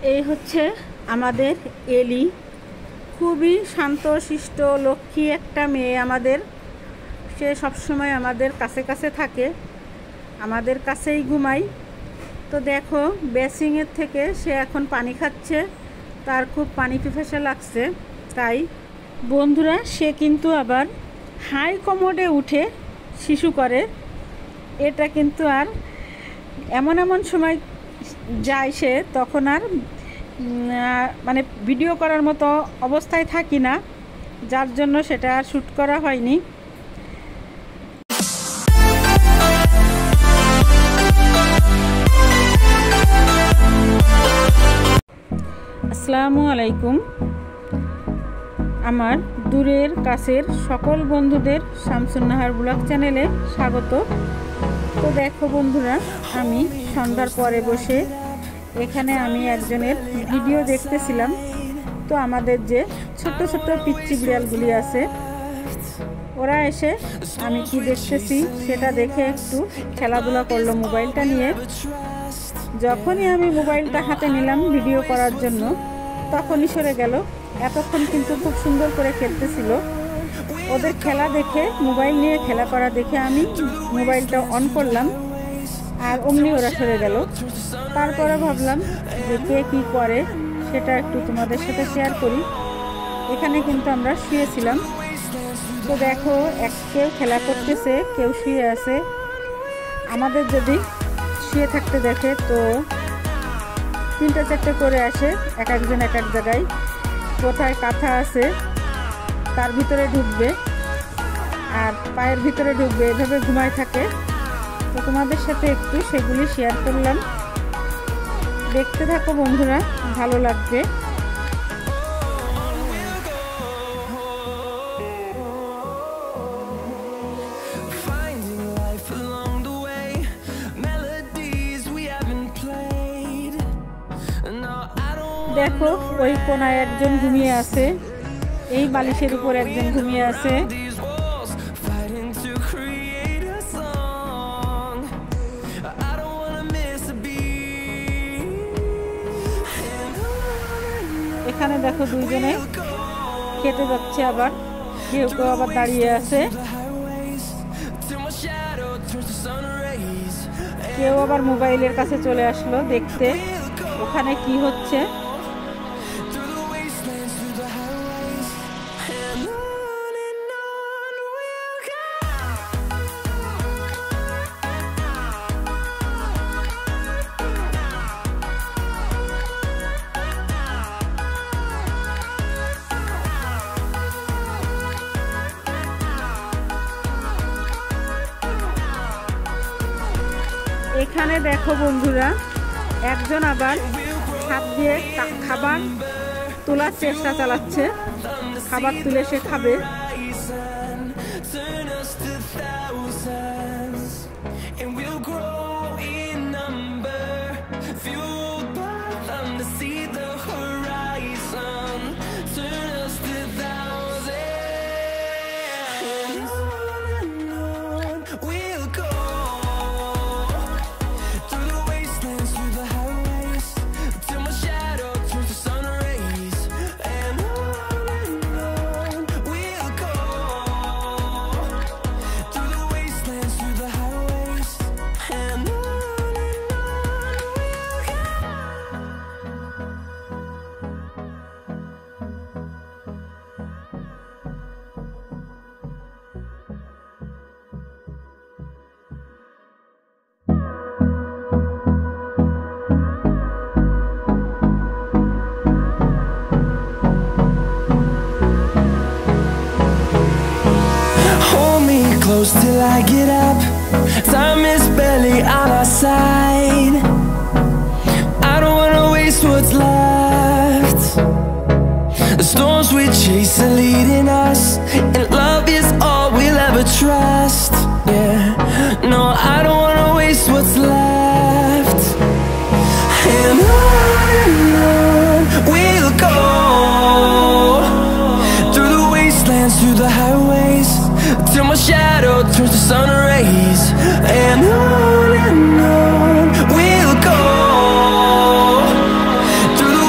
এই হচ্ছে আমাদের এলি, খুবই শান্তশিষ্ট লক্ষ্মী একটা মেয়ে আমাদের। সে সবসময় আমাদের কাছে কাছে থাকে, আমাদের কাছেই ঘুমায়। তো দেখো বেসিংয়ের থেকে সে এখন পানি খাচ্ছে, তার খুব পানি পিপাসা লাগছে। তাই বন্ধুরা সে কিন্তু আবার হাই কমোডে উঠে শিশু করে। এটা কিন্তু আর এমন এমন সময় যায় সে, তখন আর মানে ভিডিও করার মতো অবস্থায় থাকি না, যার জন্য সেটা আর শ্যুট করা হয়নি। আসসালামু আলাইকুম। আমার দূরের কাছের সকল বন্ধুদের শামসুন নাহার ব্লগ চ্যানেলে স্বাগত। তো দেখো বন্ধুরা, আমি সন্ধ্যার পরে বসে এখানে আমি একজনের ভিডিও দেখতেছিলাম। তো আমাদের যে ছোট্ট ছোট্ট পিচ্চি বিড়ালগুলি আছে, ওরা এসে আমি কি দেখতেছি সেটা দেখে একটু খেলাধুলা করলো মোবাইলটা নিয়ে। যখনই আমি মোবাইলটা হাতে নিলাম ভিডিও করার জন্য, তখনই সরে গেল। এতক্ষণ কিন্তু খুব সুন্দর করে খেলতেছিল। ওদের খেলা দেখে, মোবাইল নিয়ে খেলা করা দেখে আমি মোবাইলটা অন করলাম, আর অমনি ওরা সরে গেল। তারপরে ভাবলাম যে কে কী করে সেটা একটু তোমাদের সাথে শেয়ার করি। এখানে কিন্তু আমরা শুয়েছিলাম। তো দেখো কেউ খেলা করতেছে, কেউ শুয়ে আছে। আমাদের যদি শুয়ে থাকতে দেখে তো 3-4 করে আসে, এক একজন এক এক জায়গায়। কোথায় কাঁথা আছে তার ভিতরে ঢুকবে, আর পায়ের ভিতরে ঢুকবে, এভাবে ঘুমায় থাকে। তো তোমাদের সাথে একটু সেগুলি শেয়ার করলাম। দেখতে থাকো বন্ধুরা, ভালো লাগবে। দেখো ওই কোনায় একজন ঘুমিয়ে আছে, এই বালিশের উপর একজন ঘুমিয়ে আছে। এখানে দেখো দুইজনে খেতে যাচ্ছে, আবার কেউ কেউ আবার দাঁড়িয়ে আছে, কেউ আবার মোবাইলের কাছে চলে আসলো দেখতে ওখানে কি হচ্ছে। এখানে দেখো বন্ধুরা, একজন আবার হাত দিয়ে খাবার তোলার চেষ্টা চালাচ্ছে, খাবার তুলে সে খাবে। Close till I get up. Time is barely on our side. I don't wanna waste what's left. The storms we chase are leading us, and love is all we'll ever trust. Yeah, no, I don't wanna waste what's left. And on we'll go, through the wastelands, through the highways, till my shadow turns to sun rays. And on we'll go, through the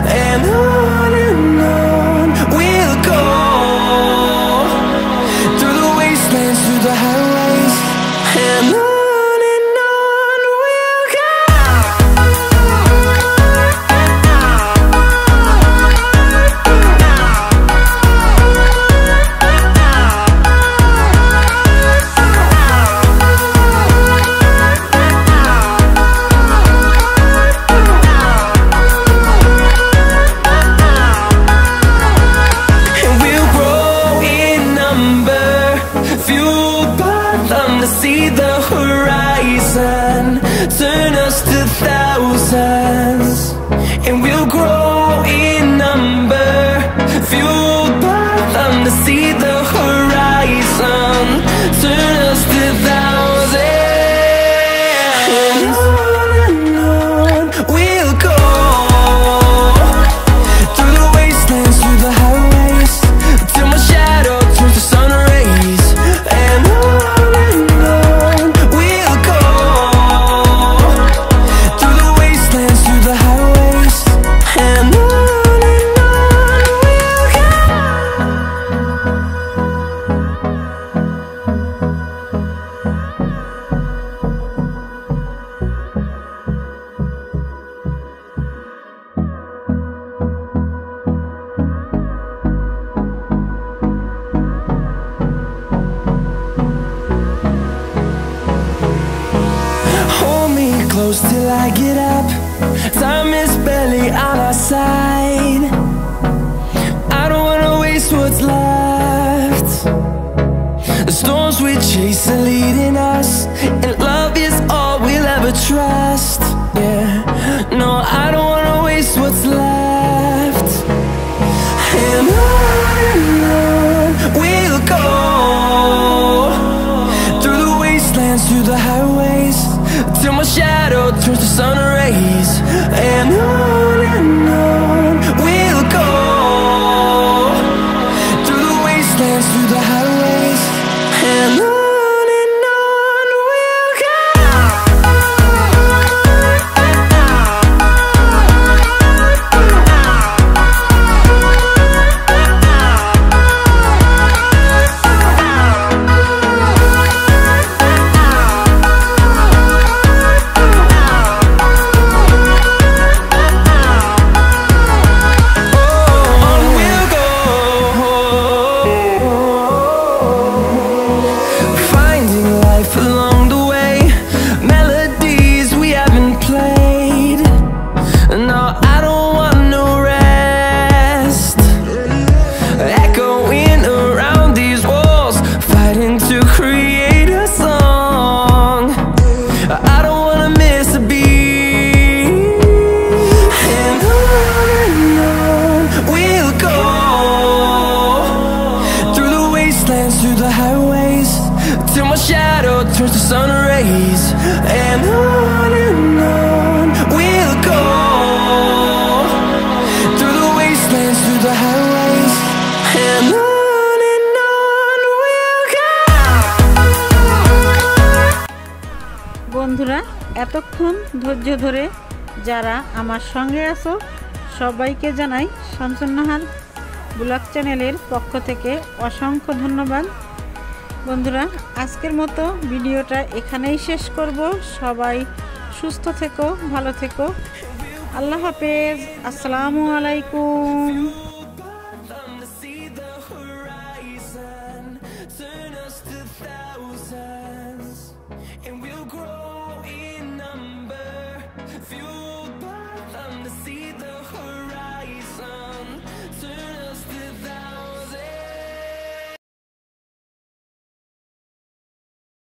and on we'll go, through the wastelands, through the highways, and on we'll go. See the horizon, turn us to thousands, and we'll grow in number, fueled by them to see the horizon, turn us to thousands, and on we'll go, through the wastelands, through the highways, till my shadow turns to sun rays, and on close till I get up. Time is barely on our side. I don't wanna waste what's left. The storms we chase are leading us, and love is all we'll ever trust. Yeah, no, I don't wanna waste what's left. And on we'll go, through the wastelands, through the highways, till my shadow turns to sun rays, and on we'll go, through the wastelands, through the highways, and on we'll go. Through the highways, till my shadow turns to sun rays, and on we'll go, through the wastelands, through the highways, and on we'll go. বন্ধুরা, এতক্ষণ ধৈর্য ধরে যারা আমার সঙ্গে আছো সবাইকে জানাই শামসুন্নাহার ব্লগ চ্যানেলের পক্ষ থেকে অসংখ্য ধন্যবাদ। বন্ধুরা, আজকের মতো ভিডিওটা এখানেই শেষ করব। সবাই সুস্থ থেকো, ভালো থেকো। আল্লাহ হাফেজ। আসসালামু আলাইকুম।